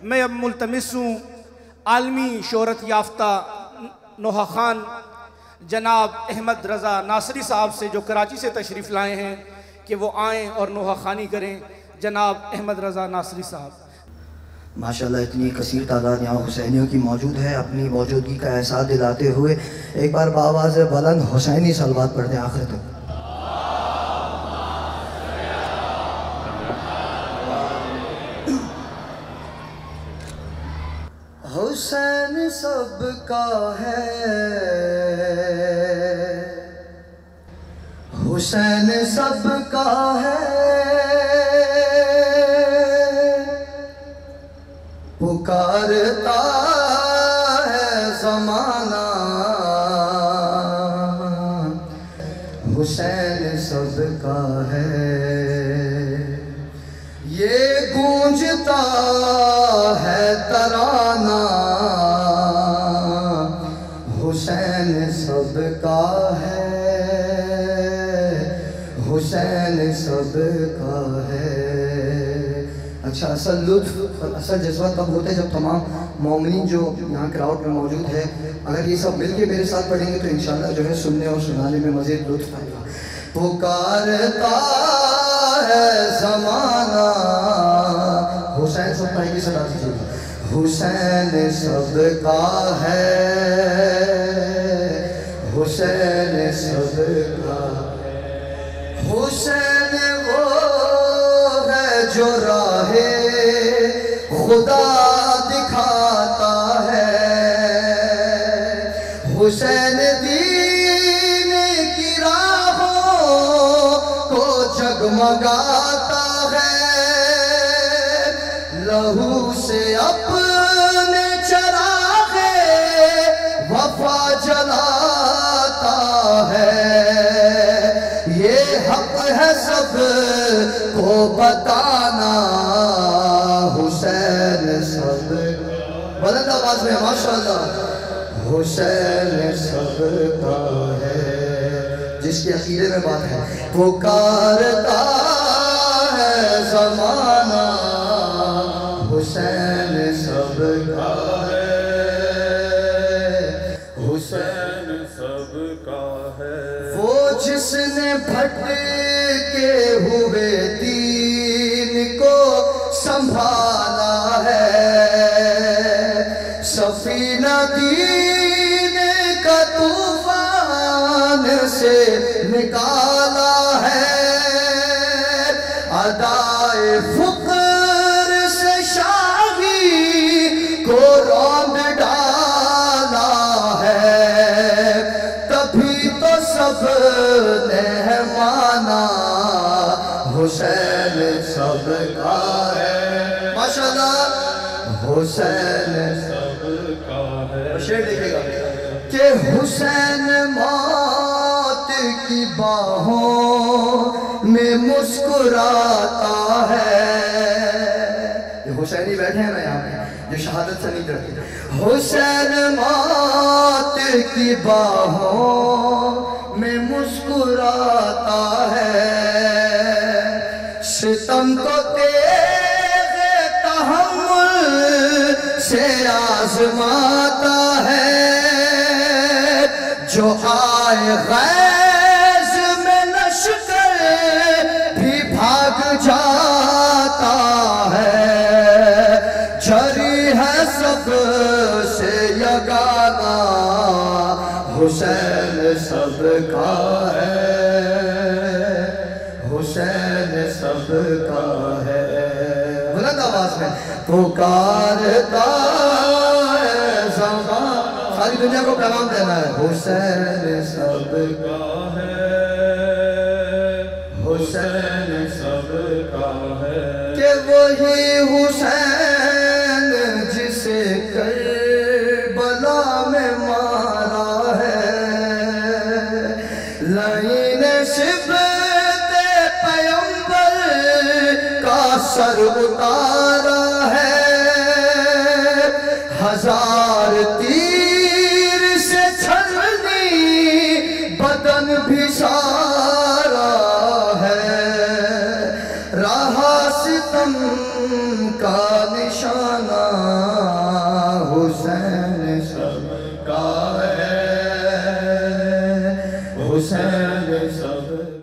میں اب ملتمس ہوں عالمی شہرت یافتہ نوحہ خان جناب احمد رضا ناصری صاحب سے، جو کراچی سے تشریف لائے ہیں، کہ وہ آئیں اور نوحہ خانی کریں۔ جناب احمد رضا ناصری صاحب۔ ماشاءاللہ اتنی کثیر تعداد یہاں حسینیوں کی موجود ہے، اپنی موجودگی کا احساس دلاتے ہوئے ایک بار بآواز بلند حسینی صلوات پڑھتے ہیں آخر تک۔ حسین سب کا ہے، حسین سب کا ہے، پکارتا ہے زمانہ، حسین سب کا ہے، یہ گونجتا ہے ترانہ، حسین سب کا ہے، حسین سب کا ہے۔ اچھا، اصل لطف اور اصل جذبہ تب ہوتا ہے جب تمام مومنین جو یہاں کراؤڈ میں موجود ہے، اگر یہ سب مل کے میرے ساتھ پڑھیں گے تو انشاءاللہ جو ہے سننے اور سنانے میں مزید لطف آئے گا۔ پکارتا ہے زمانہ، حسین سب کا ہی صدا دیجیے گا۔ حسین سب کا ہے، حسین سب کا ہے، حسین وہ ہے جو راہ خدا دکھاتا ہے، حسین دین کی راہوں کو جگمگاتا ہے، لہو سے اپنے چراغ وفا جلاتا ہے، یہ حق ہے سب کو بتانا، حسین سب بلند آواز میں ماشاءاللہ، حسین سب کا ہے، جس کے عقیدے میں بات ہے۔ پکارتا ہے زمانہ، حسین سب کا ہے، حسین سب کا ہے، وہ جس نے بھٹکے ہوئے دین کو سنبھالا ہے، سفینہ دین کا طوفان سے نکالا ہے، ادائے فقر سے شاہی کو روند ڈالا ہے، تبھی تو سب نے مانا، حسین سب کا ہے، ماشاءاللہ، حسین سب کا ہے۔ شعر دیکھے گا کہ حسین موت کی باہوں میں مسکراتا ہے، یہ حسینی بیٹھے ہیں نا یہاں پہ جو شہادت سے نہیں ڈرتے، حسین موت کی باہوں میں مسکراتا ہے، ستم کو تیغ تحمل سے آزماتا ہے، جو آئے غیظ میں لشکر بھی بھاگ جاتا ہے، جری ہے سب سے یگانہ، حسین سب کا ہے، حسین سب کا ہے، بلند آواز میں پکارتا ہے زمانہ، ساری دنیا کو پیغام دینا ہے، حسین سب کا ہے، حسین سب کا ہے، کہ وہی حسین جسے کربلا میں مارا ہے، لعین شبت پیمبر کا سر اتارا ہے، ہزار تیر سے چھلنی بدن بھی سارا ہے، رہا ستم کا نشانہ، حسین سب کا ہے، حسین سب